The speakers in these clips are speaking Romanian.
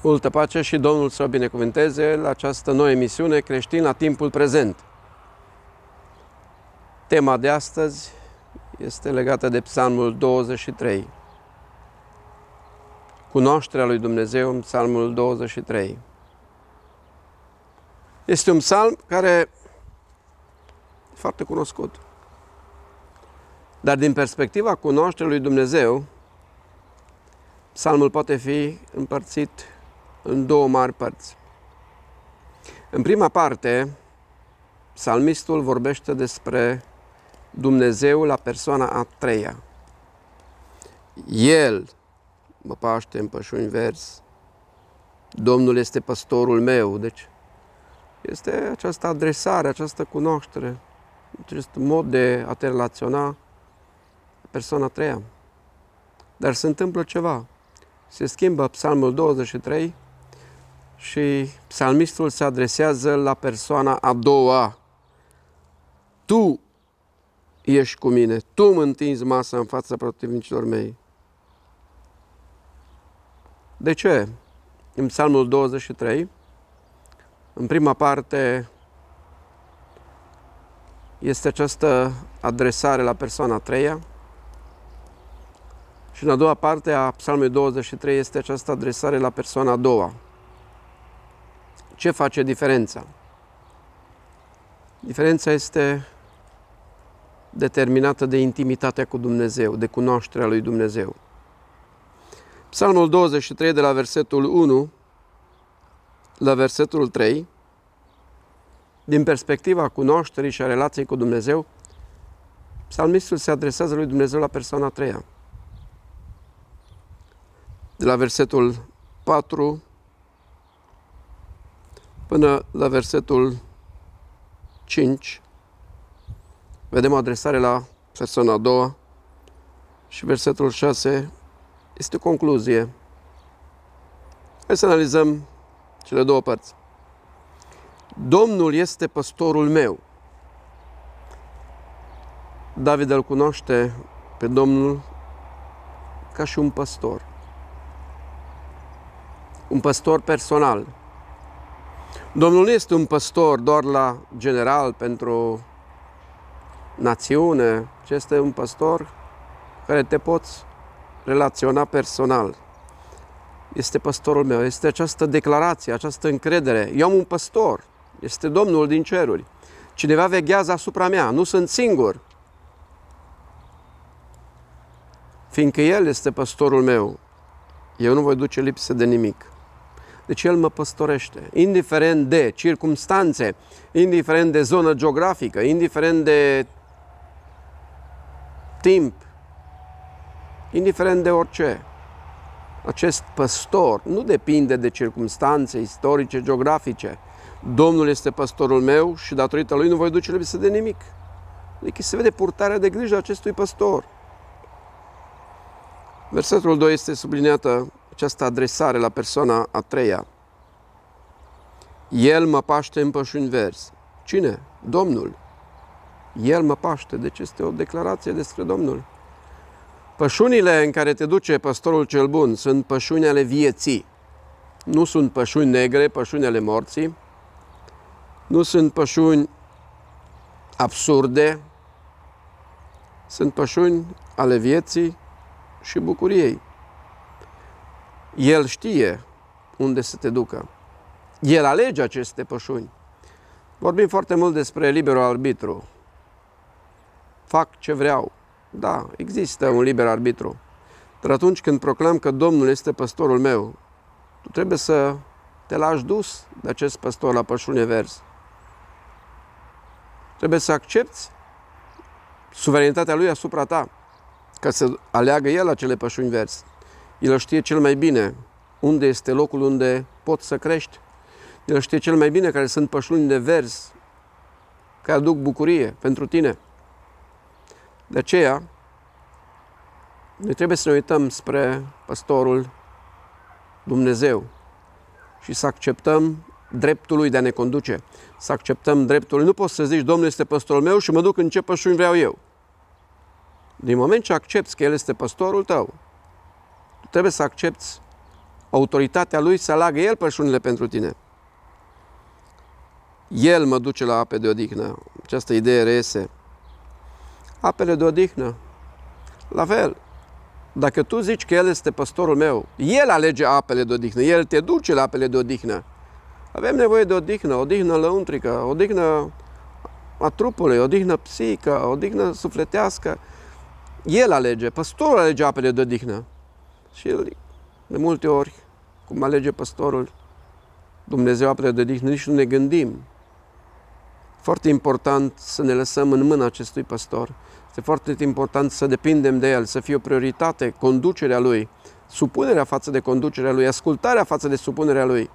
Multă pace și Domnul să o binecuvânteze la această nouă emisiune Creștin la timpul prezent. Tema de astăzi este legată de Psalmul 23. Cunoașterea lui Dumnezeu în Psalmul 23. Este un psalm care e foarte cunoscut. Dar din perspectiva cunoașterii lui Dumnezeu, psalmul poate fi împărțit în două mari părți. În prima parte, psalmistul vorbește despre Dumnezeu la persoana a treia. El mă paște în pășuni verzi, Domnul este păstorul meu. Deci este această adresare, această cunoaștere, acest mod de a te relaționa persoana a treia. Dar se întâmplă ceva. Se schimbă Psalmul 23 și psalmistul se adresează la persoana a doua. Tu ești cu mine, tu mă întinzi masa în fața protivnicilor mei. De ce? În Psalmul 23, în prima parte, este această adresare la persoana a treia și în a doua parte a Psalmului 23 este această adresare la persoana a doua. Ce face diferența? Diferența este determinată de intimitatea cu Dumnezeu, de cunoașterea lui Dumnezeu. Psalmul 23 de la versetul 1 la versetul 3, din perspectiva cunoașterii și a relației cu Dumnezeu, psalmistul se adresează lui Dumnezeu la persoana a treia. De la versetul 4 până la versetul 5, vedem o adresare la persoana a doua și versetul 6 este o concluzie. Hai să analizăm cele două părți. Domnul este păstorul meu. David îl cunoaște pe Domnul ca și un păstor. Un păstor personal. Domnul nu este un păstor doar la general pentru națiune, ci este un păstor care te poți relaționa personal. Este păstorul meu, este această declarație, această încredere. Eu am un păstor, este Domnul din ceruri. Cineva veghează asupra mea, nu sunt singur. Fiindcă El este păstorul meu, eu nu voi duce lipsă de nimic. Deci El mă păstorește, indiferent de circumstanțe, indiferent de zonă geografică, indiferent de timp, indiferent de orice. Acest păstor nu depinde de circumstanțe istorice, geografice. Domnul este păstorul meu și datorită Lui nu voi duce lipsă de nimic. Adică se vede purtarea de grijă a acestui păstor. Versetul 2 este subliniată această adresare la persoana a treia. El mă paște în pășuni verzi. Cine? Domnul. El mă paște. Deci este o declarație despre Domnul. Pășunile în care te duce păstorul cel bun sunt pășuni ale vieții. Nu sunt pășuni negre, pășuni ale morții. Nu sunt pășuni absurde. Sunt pășuni ale vieții și bucuriei. El știe unde să te ducă. El alege aceste pășuni. Vorbim foarte mult despre liberul arbitru. Fac ce vreau. Da, există un liber arbitru. Dar atunci când proclam că Domnul este păstorul meu, tu trebuie să te lași dus de acest păstor la pășune verzi. Trebuie să accepti suveranitatea Lui asupra ta, ca să aleagă El acele pășuni verzi. El știe cel mai bine unde este locul unde poți să crești. El știe cel mai bine care sunt pășunile verzi care aduc bucurie pentru tine. De aceea, noi trebuie să ne uităm spre păstorul Dumnezeu și să acceptăm dreptul Lui de a ne conduce. Să acceptăm dreptul Lui. Nu poți să zici, Domnul este păstorul meu și mă duc în ce pășuni vreau eu. Din moment ce accepți că El este păstorul tău, tu trebuie să accepti autoritatea Lui să aleagă El pășunile pentru tine. El mă duce la ape de odihnă. Această idee reiese. Apele de odihnă. La fel. Dacă tu zici că El este păstorul meu, El alege apele de odihnă, El te duce la apele de odihnă. Avem nevoie de odihnă, odihnă lăuntrică, odihnă a trupului, odihnă psihică, odihnă sufletească. El alege, păstorul alege apele de odihnă. Și El, de multe ori, cum alege păstorul, Dumnezeu apele de odihnă, nici nu ne gândim. Foarte important să ne lăsăm în mâna acestui păstor. Este foarte important să depindem de El, să fie o prioritate, conducerea Lui, supunerea față de conducerea Lui, ascultarea față de supunerea Lui.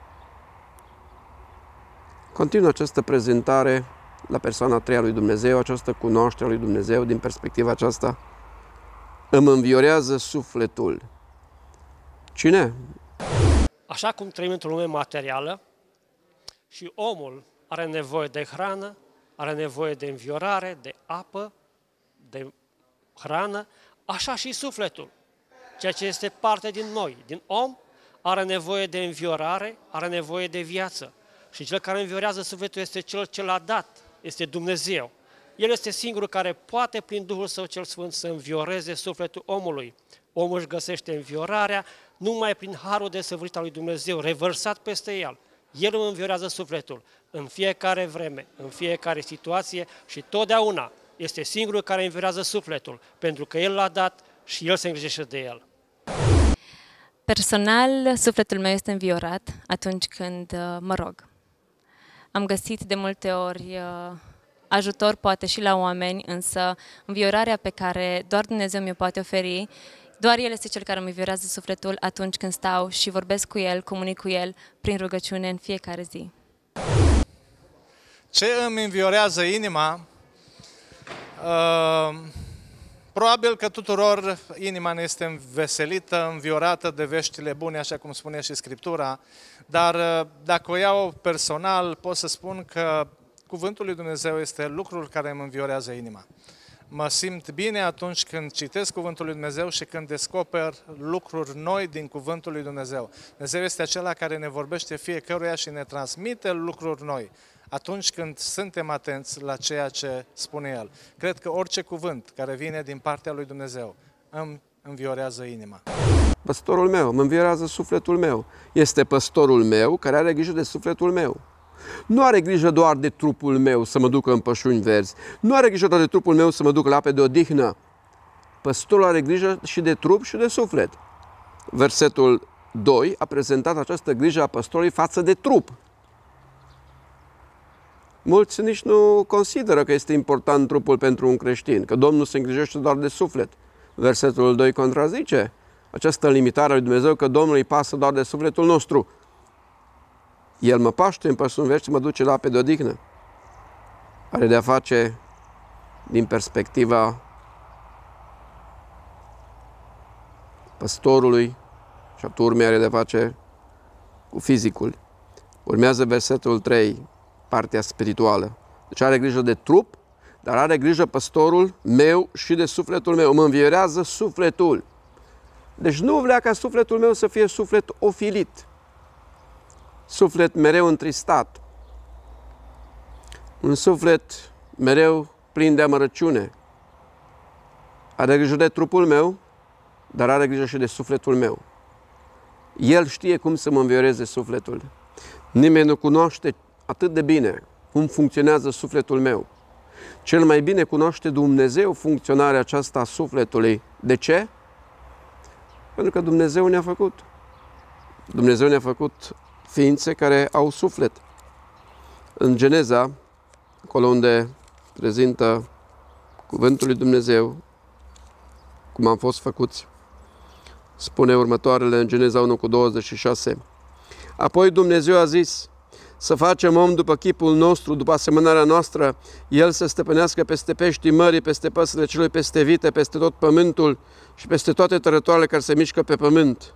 Continuă această prezentare la persoana a treia lui Dumnezeu, această cunoaștere a lui Dumnezeu din perspectiva aceasta. Îmi înviorează sufletul. Cine? Așa cum trăim într-o lume materială și omul are nevoie de hrană, are nevoie de înviorare, de apă, de hrană, așa și sufletul, ceea ce este parte din noi, din om, are nevoie de înviorare, are nevoie de viață. Și cel care înviorează sufletul este cel ce l-a dat, este Dumnezeu. El este singurul care poate, prin Duhul Său cel Sfânt, să învioreze sufletul omului. Omul își găsește înviorarea numai prin harul desăvârșit al lui Dumnezeu, revărsat peste el. El îmi înviorează sufletul în fiecare vreme, în fiecare situație și totdeauna este singurul care înviorează sufletul, pentru că El l-a dat și El se îngrijește de el. Personal, sufletul meu este înviorat atunci când mă rog. Am găsit de multe ori ajutor, poate și la oameni, însă înviorarea pe care doar Dumnezeu mi-o poate oferi, doar El este Cel care îmi înviorează sufletul atunci când stau și vorbesc cu El, comunic cu El prin rugăciune în fiecare zi. Ce îmi înviorează inima? Probabil că tuturor inima ne este înveselită, înviorată de veștile bune, așa cum spune și Scriptura, dar dacă o iau personal, pot să spun că Cuvântul lui Dumnezeu este lucrul care îmi înviorează inima. Mă simt bine atunci când citesc Cuvântul lui Dumnezeu și când descoper lucruri noi din Cuvântul lui Dumnezeu. Dumnezeu este acela care ne vorbește fiecăruia și ne transmite lucruri noi atunci când suntem atenți la ceea ce spune El. Cred că orice cuvânt care vine din partea lui Dumnezeu îmi înviorează inima. Păstorul meu, îmi înviorează sufletul meu. Este păstorul meu care are grijă de sufletul meu. Nu are grijă doar de trupul meu să mă ducă în pășuni verzi. Nu are grijă doar de trupul meu să mă ducă la ape de odihnă. Păstorul are grijă și de trup și de suflet. Versetul 2 a prezentat această grijă a păstorului față de trup. Mulți nici nu consideră că este important trupul pentru un creștin, că Domnul se îngrijește doar de suflet. Versetul 2 contrazice această limitare a lui Dumnezeu, că Domnului pasă doar de sufletul nostru. El mă paște în pășuni verzi și mă duce la ape de odihnă. Are de-a face din perspectiva păstorului și a turmei, are de-a face cu fizicul. Urmează versetul 3, partea spirituală. Deci are grijă de trup, dar are grijă păstorul meu și de sufletul meu. Mă înviorează sufletul. Deci nu vrea ca sufletul meu să fie suflet ofilit. Suflet mereu întristat. Un suflet mereu plin de amărăciune. Are grijă de trupul meu, dar are grijă și de sufletul meu. El știe cum să mă învioreze sufletul. Nimeni nu cunoaște atât de bine cum funcționează sufletul meu. Cel mai bine cunoaște Dumnezeu funcționarea aceasta a sufletului. De ce? Pentru că Dumnezeu ne-a făcut. Dumnezeu ne-a făcut ființe care au suflet. În Geneza, acolo unde prezintă Cuvântul lui Dumnezeu, cum am fost făcuți, spune următoarele în Geneza 1:26. Apoi Dumnezeu a zis: să facem om după chipul nostru, după asemănarea noastră, El să stăpânească peste peștii mării, peste păsările celui, peste vite, peste tot pământul și peste toate tărătoarele care se mișcă pe pământ.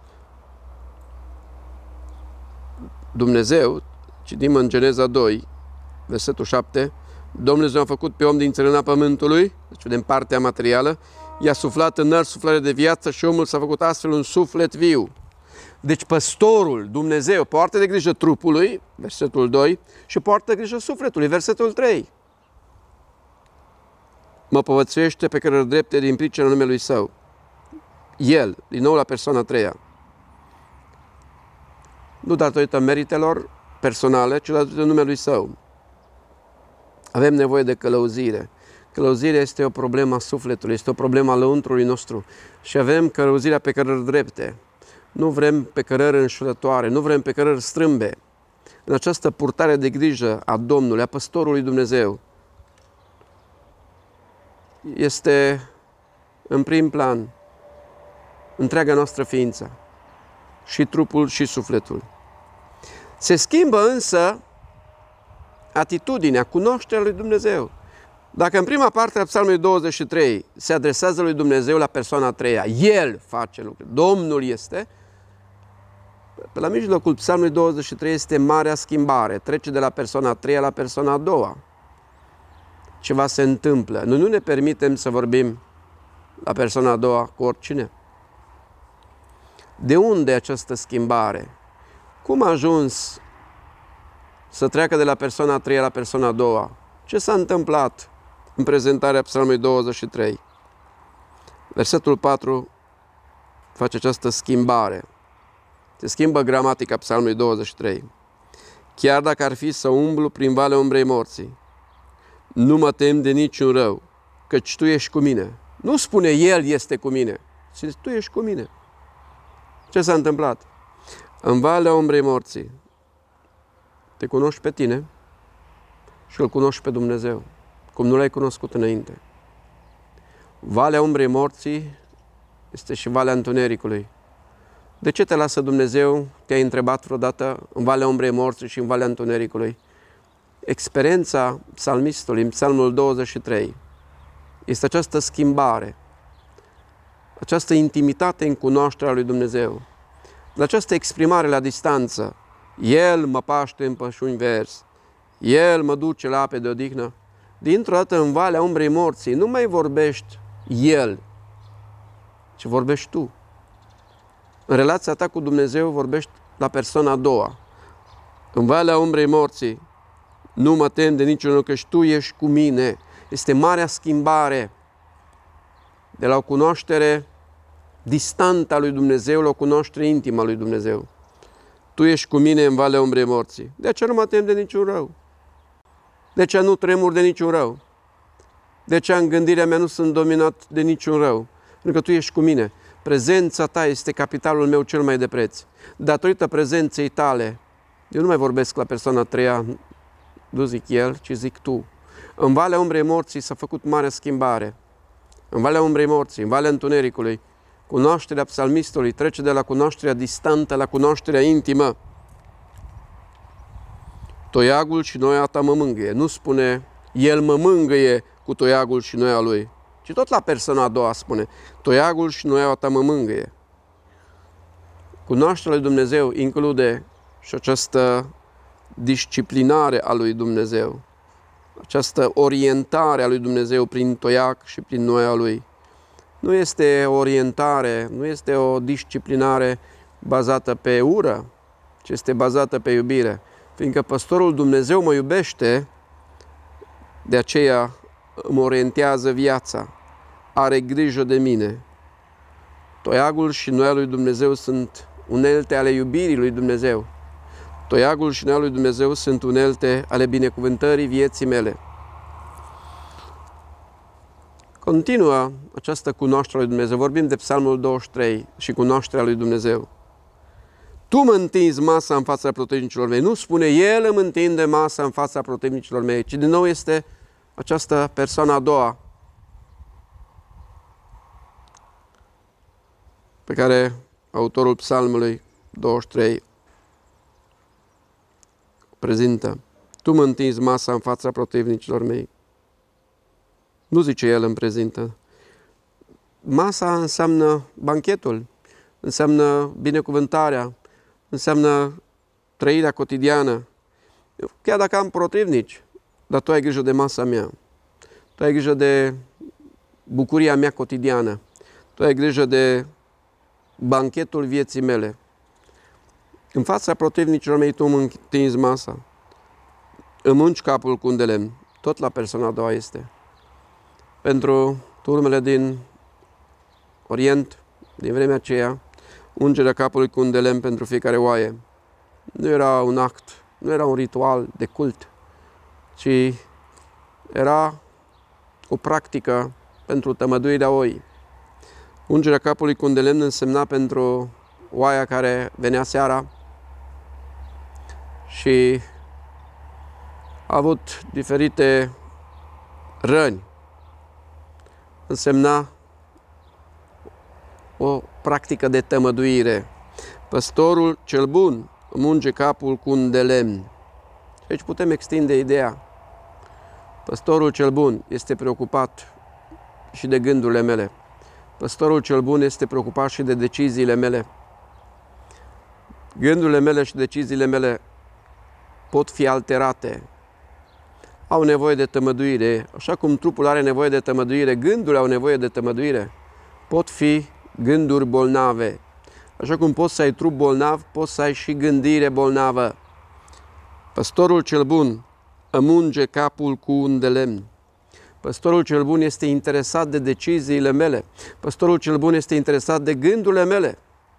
Dumnezeu, citim în Geneza 2, versetul 7, Dumnezeu a făcut pe om din țărâna pământului, deci din partea materială, i-a suflat în nări suflare de viață și omul s-a făcut astfel un suflet viu. Deci păstorul, Dumnezeu, poartă de grijă trupului, versetul 2, și poartă grijă sufletului, versetul 3. Mă povățuiește pe cărări drepte din pricina numelui Său. El, din nou la persoana a treia. Nu datorită meritelor personale, ci datorită numelui Său. Avem nevoie de călăuzire. Călăuzirea este o problemă a sufletului, este o problemă a lăuntrului nostru. Și avem călăuzirea pe cărări drepte. Nu vrem pe cărări înșelătoare, nu vrem pe cărări strâmbe. În această purtare de grijă a Domnului, a Păstorului Dumnezeu, este în prim plan întreaga noastră ființă, și trupul și sufletul. Se schimbă însă atitudinea, cunoașterea lui Dumnezeu. Dacă în prima parte a Psalmului 23 se adresează lui Dumnezeu la persoana a treia, El face lucruri, Domnul este, pe la mijlocul Psalmului 23 este marea schimbare, trece de la persoana a treia la persoana a doua. Ceva se întâmplă. Noi nu ne permitem să vorbim la persoana a doua cu oricine. De unde această schimbare? Cum a ajuns să treacă de la persoana a treia la persoana a doua? Ce s-a întâmplat în prezentarea Psalmului 23? Versetul 4 face această schimbare. Se schimbă gramatica Psalmului 23. Chiar dacă ar fi să umblu prin valea umbrei morții, nu mă tem de niciun rău, căci Tu ești cu mine. Nu spune El este cu mine, ci Tu ești cu mine. Ce s-a întâmplat? În valea umbrei morții, te cunoști pe tine și îl cunoști pe Dumnezeu, cum nu l-ai cunoscut înainte. Valea umbrei morții este și valea întunericului. De ce te lasă Dumnezeu? Te-ai întrebat vreodată în valea umbrei morții și în valea întunericului? Experiența psalmistului în Psalmul 23 este această schimbare, această intimitate în cunoașterea lui Dumnezeu, de această exprimare la distanță. El mă paște în pășuni verzi, El mă duce la ape de odihnă. Dintr-o dată în valea umbrei morții nu mai vorbești El, ci vorbești tu. În relația ta cu Dumnezeu vorbești la persoana a doua. În valea umbrei morții nu mă tem de niciun lucru, căci Tu ești cu mine. Este marea schimbare de la o cunoaștere distantă a lui Dumnezeu la o cunoaștere intimă a lui Dumnezeu. Tu ești cu mine în valea umbrei morții. De aceea nu mă tem de niciun rău. De aceea nu tremur de niciun rău. De aceea în gândirea mea nu sunt dominat de niciun rău. Pentru că Tu ești cu mine. Prezența Ta este capitalul meu cel mai de preț. Datorită prezenței Tale, eu nu mai vorbesc la persoana a treia, nu zic El, ci zic Tu. În valea umbrei morții s-a făcut mare schimbare. În valea umbrei morții, în valea întunericului, cunoașterea psalmistului trece de la cunoașterea distantă la cunoașterea intimă. Toiagul și noia Ta mă mângâie. Nu spune El mă mângâie cu toiagul și noia Lui, ci tot la persoana a doua spune toiagul și noia Ta mă mângâie. Cunoașterea lui Dumnezeu include și această disciplinare a lui Dumnezeu, această orientare a lui Dumnezeu prin toiag și prin noia Lui. Nu este o orientare, nu este o disciplinare bazată pe ură, ci este bazată pe iubire. Fiindcă Păstorul Dumnezeu mă iubește, de aceea îmi orientează viața, are grijă de mine. Toiagul și noia lui Dumnezeu sunt unelte ale iubirii lui Dumnezeu. Toiagul și noia lui Dumnezeu sunt unelte ale binecuvântării vieții mele. Continuă această cunoaștere a lui Dumnezeu. Vorbim de Psalmul 23 și cunoașterea lui Dumnezeu. Tu mă întinzi masa în fața protivnicilor mei. Nu spune El îmi întinde masa în fața protivnicilor mei, ci din nou este această persoană a doua pe care autorul Psalmului 23 prezintă. Tu mă întinzi masa în fața protivnicilor mei. Nu zice el îmi prezintă. Masa înseamnă banchetul, înseamnă binecuvântarea, înseamnă trăirea cotidiană. Chiar dacă am protivnici, dar Tu ai grijă de masa mea. Tu ai grijă de bucuria mea cotidiană. Tu ai grijă de banchetul vieții mele. În fața protivnicilor mei tu îmi întinzi masa, îmi ungi capul cu un de lemn. Tot la persoana a doua este. Pentru turmele din Orient, din vremea aceea, ungerea capului cu un de lemn pentru fiecare oaie nu era un act, nu era un ritual de cult, ci era o practică pentru tămăduirea oii. Ungerea capului cu un de lemn însemna pentru oaia care venea seara și a avut diferite răni. Însemna o practică de tămăduire. Păstorul cel bun îmi unge capul cu un de lemn. Și aici putem extinde ideea. Păstorul cel bun este preocupat și de gândurile mele. Păstorul cel bun este preocupat și de deciziile mele. Gândurile mele și deciziile mele pot fi alterate. Au nevoie de tămăduire. Așa cum trupul are nevoie de tămăduire, gândurile au nevoie de tămăduire. Pot fi gânduri bolnave. Așa cum poți să ai trup bolnav, poți să ai și gândire bolnavă. Păstorul cel bun îmi unge capul cu un de lemn. Păstorul cel bun este interesat de deciziile mele. Păstorul cel bun este interesat de gândurile mele.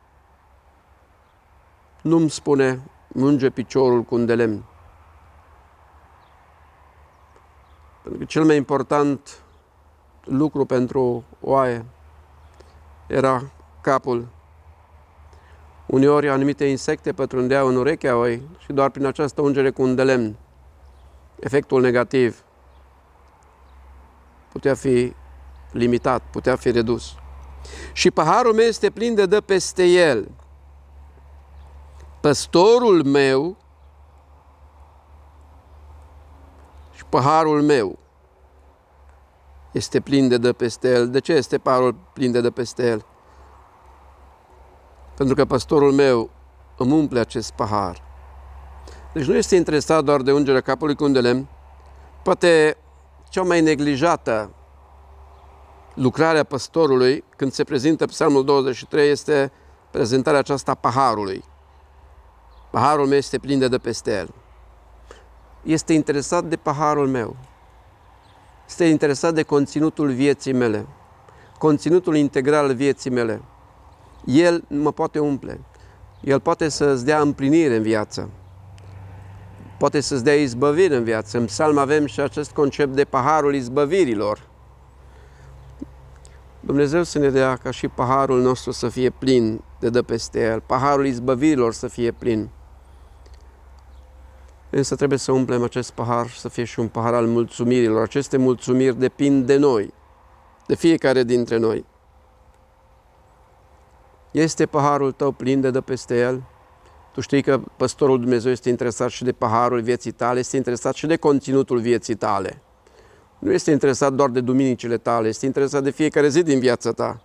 Nu-mi spune, unge piciorul cu un de lemn. Pentru că cel mai important lucru pentru oaie era capul. Uneori anumite insecte pătrundeau în urechea oii și doar prin această ungere cu un de lemn, efectul negativ putea fi limitat, putea fi redus. Și paharul meu este plin de dă peste el. Păstorul meu și paharul meu este plin de dă peste el. De ce este paharul plin de dă peste el? Pentru că păstorul meu îmi umple acest pahar. Deci nu este interesat doar de ungerea capului cu un de lemn. Poate cea mai neglijată lucrarea păstorului când se prezintă Psalmul 23 este prezentarea aceasta paharului. Paharul meu este plin de dă peste el. Este interesat de paharul meu. Este interesat de conținutul vieții mele. Conținutul integral al vieții mele. El mă poate umple. El poate să-ți dea împlinire în viață. Poate să-ți dea izbăvire în viață. În psalm avem și acest concept de paharul izbăvirilor. Dumnezeu să ne dea ca și paharul nostru să fie plin de dă peste el. Paharul izbăvirilor să fie plin. Însă trebuie să umplem acest pahar să fie și un pahar al mulțumirilor. Aceste mulțumiri depind de noi, de fiecare dintre noi. Este paharul tău plin de dă peste el? Tu știi că păstorul Dumnezeu este interesat și de paharul vieții tale, este interesat și de conținutul vieții tale. Nu este interesat doar de duminicile tale, este interesat de fiecare zi din viața ta.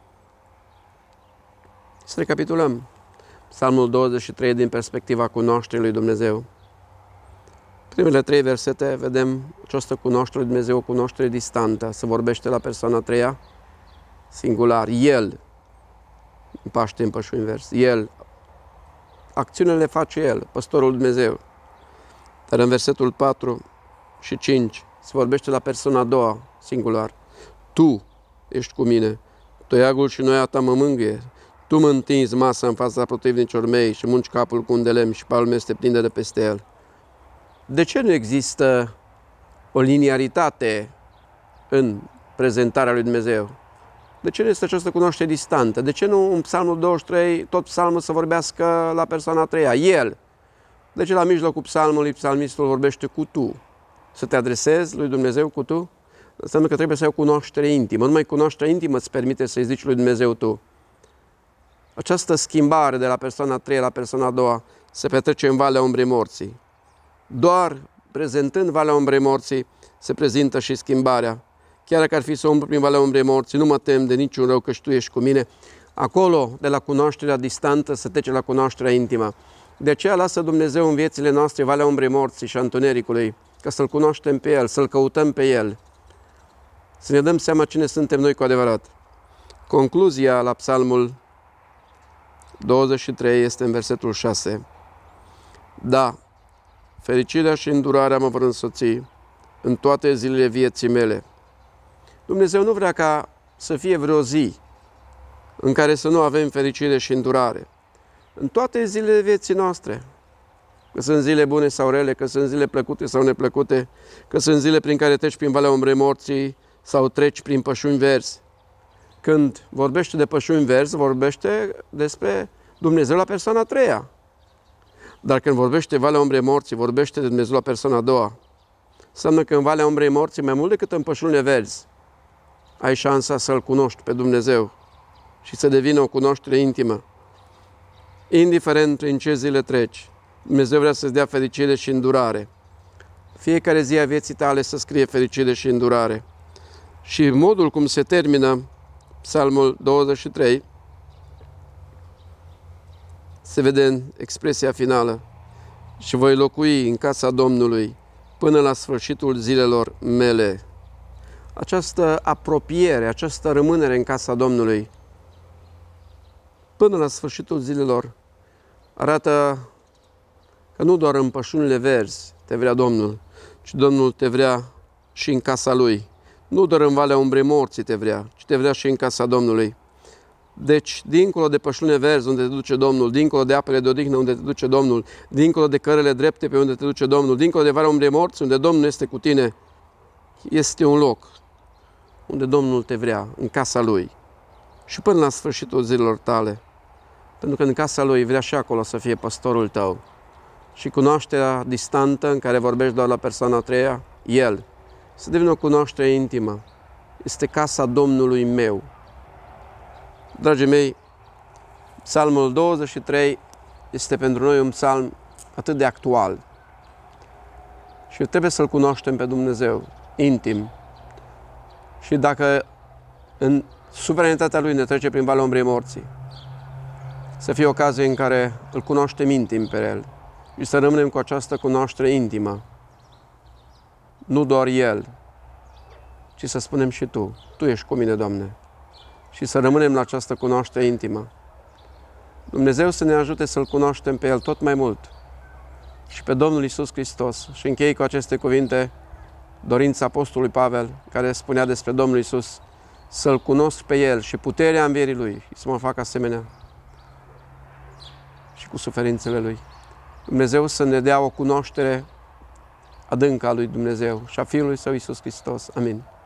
Să recapitulăm. Psalmul 23 din perspectiva cunoașterii lui Dumnezeu. Primele 3 versete vedem această cunoaștere lui Dumnezeu, o cunoaștere distantă. Se vorbește la persoana a treia, singular. El, în paște, în pășul invers. El. Acțiunile le face El, păstorul Dumnezeu. Dar în versetul 4 și 5 se vorbește la persoana a doua, singular. Tu ești cu mine, toiagul și noia ta mă mângâie. Tu mă întinzi masa în fața protivnicilor mei și munci capul cu un de lemn și palul meu este plin de peste el. De ce nu există o liniaritate în prezentarea lui Dumnezeu? De ce nu este această cunoaștere distantă? De ce nu în Psalmul 23 tot psalmul să vorbească la persoana a treia? El. De ce la mijlocul psalmului psalmistul vorbește cu tu? Să te adresezi lui Dumnezeu cu tu? Înseamnă că trebuie să ai o cunoaștere intimă. Numai cunoașterea intimă îți permite să-i zici lui Dumnezeu tu. Această schimbare de la persoana a treia la persoana a doua se petrece în Valea Umbrei Morții. Doar prezentând Valea Umbrei Morții se prezintă și schimbarea. Chiar dacă ar fi să umblu prin Valea Umbrei Morții, nu mă tem de niciun rău că tu ești cu mine. Acolo, de la cunoașterea distantă, se trece la cunoașterea intimă. De aceea lasă Dumnezeu în viețile noastre Valea Umbrei Morții și a Întunericului, ca să-L cunoaștem pe El, să-L căutăm pe El. Să ne dăm seama cine suntem noi cu adevărat. Concluzia la Psalmul 23 este în versetul 6. Da, fericirea și îndurarea mă vor însoți în toate zilele vieții mele. Dumnezeu nu vrea ca să fie vreo zi în care să nu avem fericire și îndurare. În toate zilele vieții noastre, că sunt zile bune sau rele, că sunt zile plăcute sau neplăcute, că sunt zile prin care treci prin valea umbrei morții sau treci prin pășuni verzi. Când vorbește de pășuni verzi, vorbește despre Dumnezeu la persoana a treia. Dar când vorbește de valea umbrei morții, vorbește de Dumnezeu la persoana a doua. Înseamnă că în valea umbrei morții, mai mult decât în pășunile verzi, ai șansa să-L cunoști pe Dumnezeu și să devină o cunoaștere intimă. Indiferent prin ce zile treci, Dumnezeu vrea să-ți dea fericire și îndurare. Fiecare zi a vieții tale să scrie fericire și îndurare. Și modul cum se termină Psalmul 23 se vede în expresia finală: și voi locui în casa Domnului până la sfârșitul zilelor mele. Această apropiere, această rămânere în casa Domnului până la sfârșitul zilelor arată că nu doar în pășunile verzi te vrea Domnul, ci Domnul te vrea și în casa Lui. Nu doar în valea umbrei morții te vrea, ci te vrea și în casa Domnului. Deci, dincolo de pășunile verzi unde te duce Domnul, dincolo de apele de odihnă unde te duce Domnul, dincolo de cărele drepte pe unde te duce Domnul, dincolo de valea umbrei morții unde Domnul este cu tine, este un loc unde Domnul te vrea, în casa Lui. Și până la sfârșitul zilelor tale. Pentru că în casa Lui vrea și acolo să fie păstorul tău. Și cunoașterea distantă în care vorbești doar la persoana a treia, El, să devină o cunoaștere intimă. Este casa Domnului meu. Dragii mei, Psalmul 23 este pentru noi un psalm atât de actual. Și trebuie să-L cunoaștem pe Dumnezeu, intim. Și dacă în suveranitatea Lui ne trece prin valea umbrei morții, să fie ocazie în care Îl cunoaștem intim pe El și să rămânem cu această cunoaștere intimă. Nu doar El, ci să spunem și Tu. Tu ești cu mine, Doamne. Și să rămânem la această cunoaștere intimă. Dumnezeu să ne ajute să-L cunoaștem pe El tot mai mult. Și pe Domnul Iisus Hristos. Și închei cu aceste cuvinte dorința Apostolului Pavel, care spunea despre Domnul Iisus: să-L cunosc pe El și puterea învierii Lui și să mă fac asemenea și cu suferințele Lui. Dumnezeu să ne dea o cunoaștere adâncă a Lui Dumnezeu și a Fiului Său Iisus Hristos. Amin.